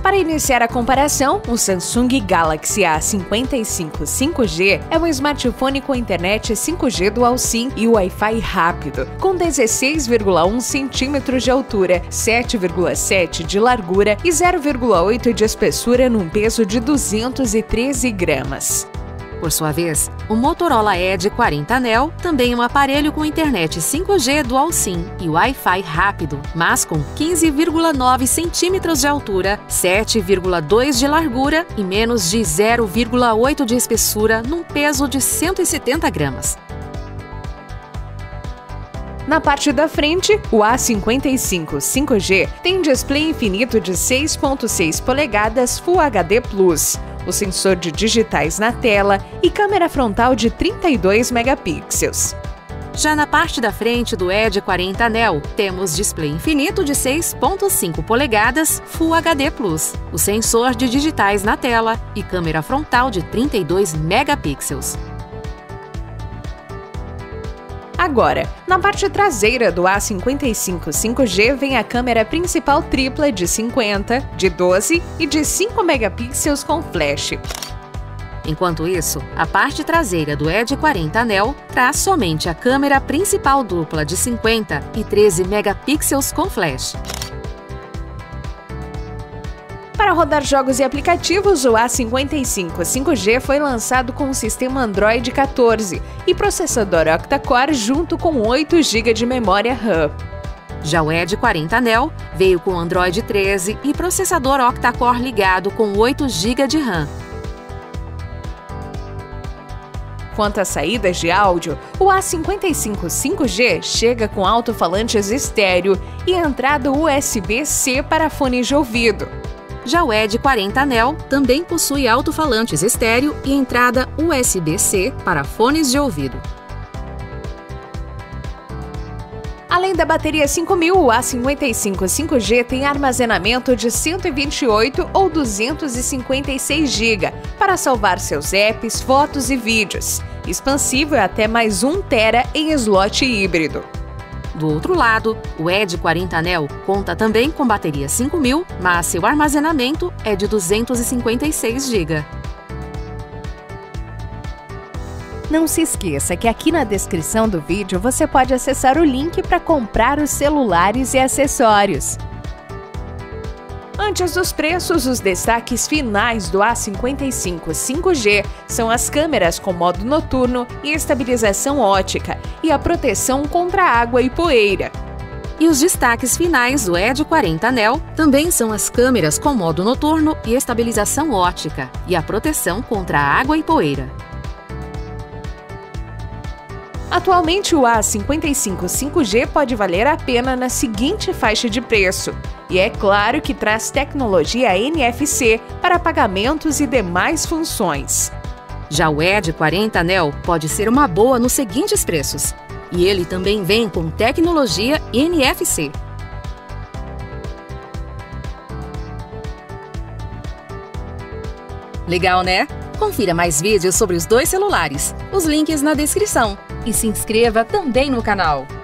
Para iniciar a comparação, o Samsung Galaxy A55 5G é um smartphone com internet 5G Dual SIM e Wi-Fi rápido, com 16,1 centímetros de altura, 7,7 de largura e 0,8 de espessura num peso de 213 gramas. Por sua vez, o Motorola Edge 40 Neo também é um aparelho com internet 5G Dual SIM e Wi-Fi rápido, mas com 15,9 centímetros de altura, 7,2 de largura e menos de 0,8 de espessura num peso de 170 gramas. Na parte da frente, o A55 5G tem display infinito de 6,6 polegadas Full HD+, o sensor de digitais na tela e câmera frontal de 32 megapixels. Já na parte da frente do Edge 40 Neo, temos display infinito de 6,5 polegadas Full HD+, o sensor de digitais na tela e câmera frontal de 32 megapixels. Agora, na parte traseira do A55 5G vem a câmera principal tripla de 50, de 12 e de 5 megapixels com flash. Enquanto isso, a parte traseira do Edge 40 Neo traz somente a câmera principal dupla de 50 e 13 megapixels com flash. Para rodar jogos e aplicativos, o A55 5G foi lançado com o sistema Android 14 e processador octa-core junto com 8 GB de memória RAM. Já o Edge 40 Neo veio com Android 13 e processador octa-core ligado com 8 GB de RAM. Quanto às saídas de áudio, o A55 5G chega com alto-falantes estéreo e entrada USB-C para fones de ouvido. Já o Edge 40 Neo também possui alto-falantes estéreo e entrada USB-C para fones de ouvido. Além da bateria 5000, o A55 5G tem armazenamento de 128 ou 256 GB para salvar seus apps, fotos e vídeos. Expansível até mais 1 TB em slot híbrido. Do outro lado, o Edge 40 Neo conta também com bateria 5000, mas seu armazenamento é de 256 GB. Não se esqueça que aqui na descrição do vídeo você pode acessar o link para comprar os celulares e acessórios. Antes dos preços, os destaques finais do A55 5G são as câmeras com modo noturno e estabilização ótica e a proteção contra água e poeira. E os destaques finais do Edge 40 Neo também são as câmeras com modo noturno e estabilização ótica e a proteção contra água e poeira. Atualmente, o A55 5G pode valer a pena na seguinte faixa de preço. E é claro que traz tecnologia NFC para pagamentos e demais funções. Já o Edge 40 Neo pode ser uma boa nos seguintes preços. E ele também vem com tecnologia NFC. Legal, né? Confira mais vídeos sobre os dois celulares. Os links na descrição. E se inscreva também no canal.